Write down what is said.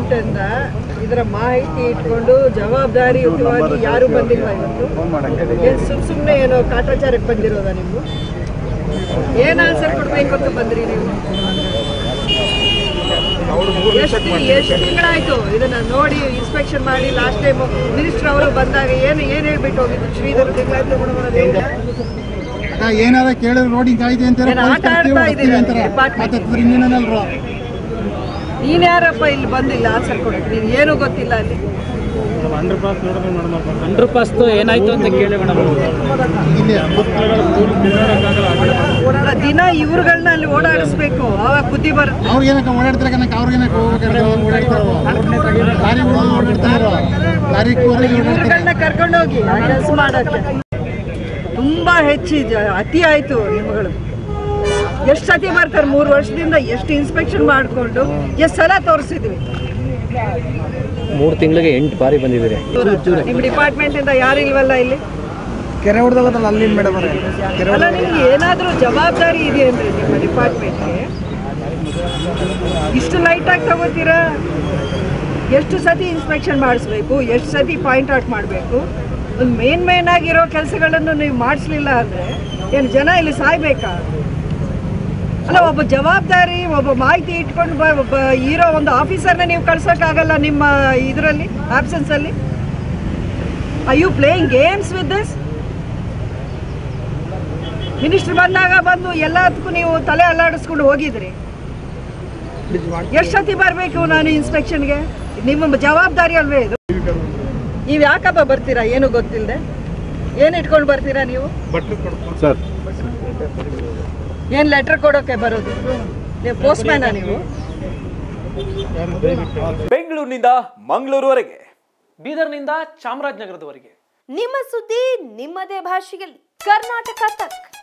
ಡಿಪಾರ್ಟ್ಮೆಂಟಿಂದ ಇದರ ಮಾಹಿತಿ ಇಟ್ಕೊಂಡು ಜವಾಬ್ದಾರಿಯುತವಾಗಿ ಯಾರು ಬಂದಿಲ್ಲ ಇವತ್ತು? ಏನು ಸುಮ್ಮನೆ ಏನೋ ಕಾಟಾಚಾರಕ್ಕೆ ಬಂದಿರೋದ? ನೀವು ಏನು ಆನ್ಸರ್ ಕೊಡಬೇಕು ಅಂತ ಬಂದ್ರಿ? ನೀವು ಎಷ್ಟು ತಿಂಗಳಾಯ್ತು ಇದನ್ನ ನೋಡಿ ಇನ್ಸ್ಪೆಕ್ಷನ್ ಮಾಡಿ? ಲಾಸ್ಟ್ ಟೈಮ್ ಮಿನಿಸ್ಟರ್ ಅವರು ಬಂದಾಗ ಏನು ಹೇಳ್ಬಿಟ್ಟು ಹೋಗಿದ್ದು? ಶ್ರೀಧರ್ ತಿಂಗಳಾಯ್ತು ಏನಾರ ಕೇಳಿದ್ರೆ ರೋಡಿಂಗ್ ಆಯ್ತು ಅಂತ ಆಟ ಆಡ್ತಾ ಇದ್ದೀರಿ. ನೀನ್ ಯಾರಪ್ಪ ಇಲ್ಲಿ ಬಂದಿಲ್ಲ ಆನ್ಸರ್ ಕೊಡಕ್ಕೆ? ನೀನು ಏನೂ ಗೊತ್ತಿಲ್ಲ ಅಲ್ಲಿ. ಅಂಡರ್ ಪಾಸ್ ಏನಾಯ್ತು ಅಂತ ಕೇಳಿ ದಿನ ಇವ್ರುಗಳನ್ನ ಅಲ್ಲಿ ಓಡಾಡಿಸ್ಬೇಕು, ಅವಾಗ ಬುದ್ಧಿ ಬರುತ್ತೆ. ಇವ್ರುಗಳನ್ನ ಕರ್ಕೊಂಡೋಗಿ ಕೆಲಸ ಮಾಡಕ್ಕೆ ತುಂಬಾ ಅತಿ ಆಯ್ತು ನಿಮ್ಗಳು. ಎಷ್ಟು ಸತಿ ಬರ್ತಾರೆ? 3 ವರ್ಷದಿಂದ ಎಷ್ಟು ಇನ್ಸ್ಪೆಕ್ಷನ್ ಮಾಡಿಕೊಂಡು ಎಷ್ಟು ಸಲ ತೋರಿಸಿದ್ವಿ? 3 ತಿಂಗಳಿಗೆ 8 ಬಾರಿ ಬಂದಿದ್ದೀರಿ. ನಿಮ್ಮ ಡಿಪಾರ್ಟ್ಮೆಂಟ್ ಇಂದ ಯಾರು ಇಲ್ವಲ್ಲ ಇಲ್ಲಿ? ಕೆರೆ ಹೊಡೆದಲ್ಲ ಅಲ್ಲಿ ಮೇಡಮ್ ಅಲ್ಲ, ನಿಮ್ಗೆ ಏನಾದರೂ ಜವಾಬ್ದಾರಿ ಇದೆಯೇನ್ರಿ ನಿಮ್ಮ ಡಿಪಾರ್ಟ್ಮೆಂಟ್ಗೆ? ಇಷ್ಟು ಲೈಟಾಗಿ ತಗೋತೀರಾ? ಎಷ್ಟು ಸತಿ ಇನ್ಸ್ಪೆಕ್ಷನ್ ಮಾಡಿಸ್ಬೇಕು, ಎಷ್ಟು ಸತಿ ಪಾಯಿಂಟ್ ಔಟ್ ಮಾಡಬೇಕು? ಒಂದು ಮೇನ್ ಆಗಿರೋ ಕೆಲಸಗಳನ್ನು ನೀವು ಮಾಡಿಸ್ಲಿಲ್ಲ ಅಂದರೆ ಏನು ಜನ ಇಲ್ಲಿ ಸಾಯ್ಬೇಕಾ? ಅಲ್ಲ, ಒಬ್ಬ ಜವಾಬ್ದಾರಿ, ಒಬ್ಬ ಮಾಹಿತಿ ಇಟ್ಕೊಂಡು ಇರೋ ಒಂದು ಆಫೀಸರ್ನ ನೀವು ಕಳ್ಸೋಕ್ಕಾಗಲ್ಲ ನಿಮ್ಮ ಇದರಲ್ಲಿ ಆಬ್ಸೆನ್ಸಲ್ಲಿ. Are you playing games with this? Minister ಬಂದಾಗ ಬಂದು ಎಲ್ಲದಕ್ಕೂ ನೀವು ತಲೆ ಅಲ್ಲಾಡಿಸ್ಕೊಂಡು ಹೋಗಿದ್ರಿ. ಎಷ್ಟು ಸತಿ ಬರಬೇಕು ನಾನು ಇನ್ಸ್ಪೆಕ್ಷನ್ಗೆ? ನಿಮ್ಮ ಜವಾಬ್ದಾರಿ ಅಲ್ವೇ ಇದು? ನೀವು ಯಾಕಪ್ಪ ಬರ್ತೀರಾ ಏನು ಗೊತ್ತಿಲ್ಲದೆ? ಏನು ಇಟ್ಕೊಂಡು ಬರ್ತೀರಾ ನೀವು? ಸರ್, ಏನು ಲೆಟರ್ ಕೊಡೋಕೆ ಬರೋದು? ನೀವು ಪೋಸ್ಟ್ ಮ್ಯಾನಾ ನೀವು? ಬೆಂಗಳೂರಿನಿಂದ ಮಂಗಳೂರುವರೆಗೆ, ಬೀದರ್ನಿಂದ ಚಾಮರಾಜನಗರದವರೆಗೆ ನಿಮ್ಮ ಸುದ್ದಿ ನಿಮ್ಮದೇ ಭಾಷೆಯಲ್ಲಿ. ಕರ್ನಾಟಕ ತಕ್.